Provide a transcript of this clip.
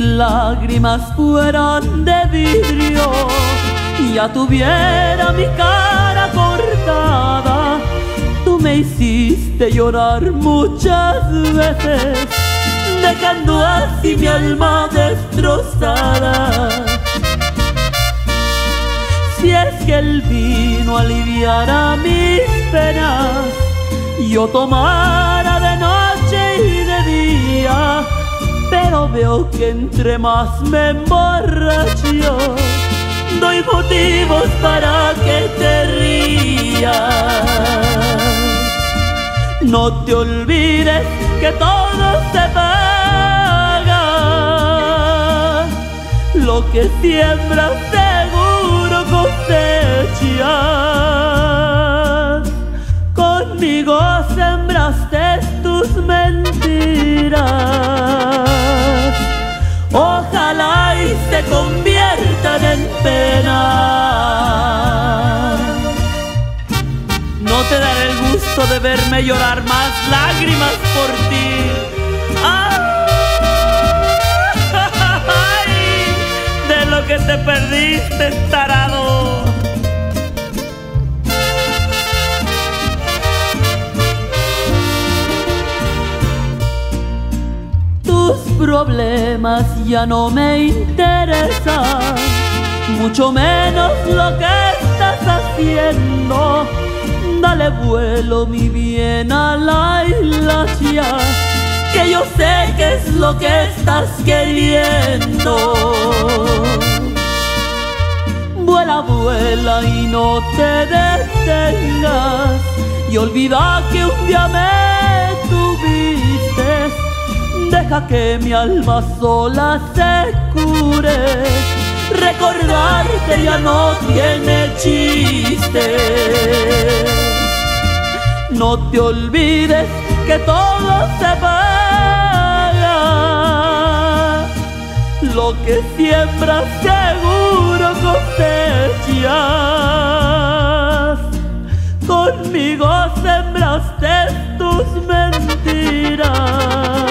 lágrimas fueran de vidrio, ya tuviera mi cara cortada. Tú me hiciste llorar muchas veces, dejando así mi alma destrozada. Si es que el vino aliviara mis penas, yo tomara de noche y de día, pero veo que entre más me emborracho, doy motivos para que te rías. No te olvides que todo se paga, lo que siembras seguro cosechas. Conmigo sembraste tus mentiras, ojalá y se conviertan en penas. No te daré el gusto de verme llorar más lágrimas por ti. ¡Ay! De lo que te perdiste, tarado. Tus problemas ya no me interesan, mucho menos lo que estás haciendo. Dale vuelo, mi bien, a la hilacha, que yo sé que es lo que estás queriendo. Vuela, vuela y no te detengas, y olvida que un día me tuviste. Deja que mi alma sola se cure, recordarte ya no tiene chiste. No te olvides que todo se paga, lo que siembras seguro cosechas. Conmigo sembraste tus mentiras.